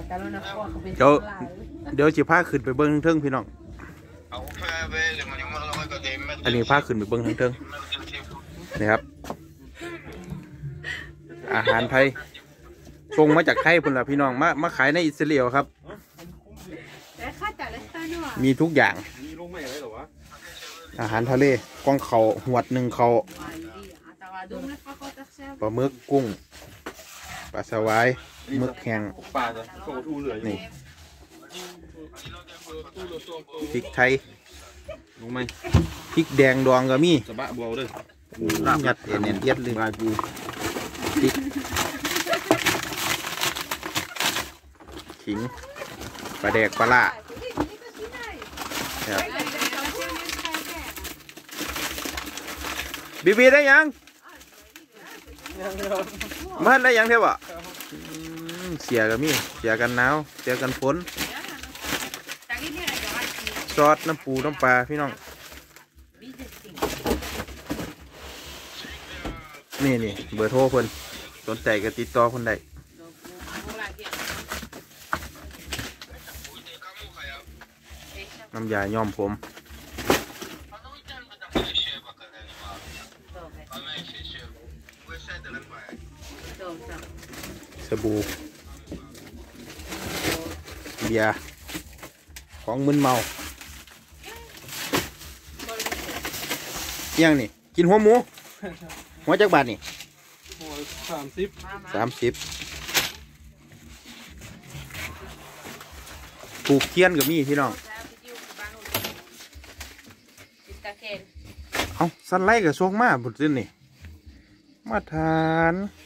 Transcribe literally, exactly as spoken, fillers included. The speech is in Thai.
เดี๋ยวเดี๋ยวจะพาขึ้นไปเบิ้งเทิงพี่น้องอันนี้พาขึ้นไปเบิ้งเทิงนี่ครับอาหารไทยส่งมาจากไทยพุ่นละพี่น้องมามาขายในอิสราเอลครับมีทุกอย่างอาหารทะเลกองเขาหวดหนึ่งเขาปลาหมึกกุ้งปลาสวายหมึกแห้งนี่พริกไทยรู้ไหมพริกแดงดองก็มีสบะบัวด้วยยัดเอ็นเอ็นเอียดเลยมาปูพริกขิงปลาแดกปลาล่าบีบีได้ยังมันได้ยังเท่าบ่เสียกันมีเสียกันหนาวเสียกันฝนซอสน้ำปูน้ำปลาพี่น้องนี่นี่เบอร์โทรเพิ่นสนใจก็ติดต่อเพิ่นได้น้ำยาย้อมผมสบู่เบียร์ของมึนเมาเอี่ยงนี่กินหัวหมูหัวจักบาทนี่สามสิบสามสิบปลูกเทียนกับมีพี่น้องเอาสันไล่กับโชคมาบุตรนี่มาทาน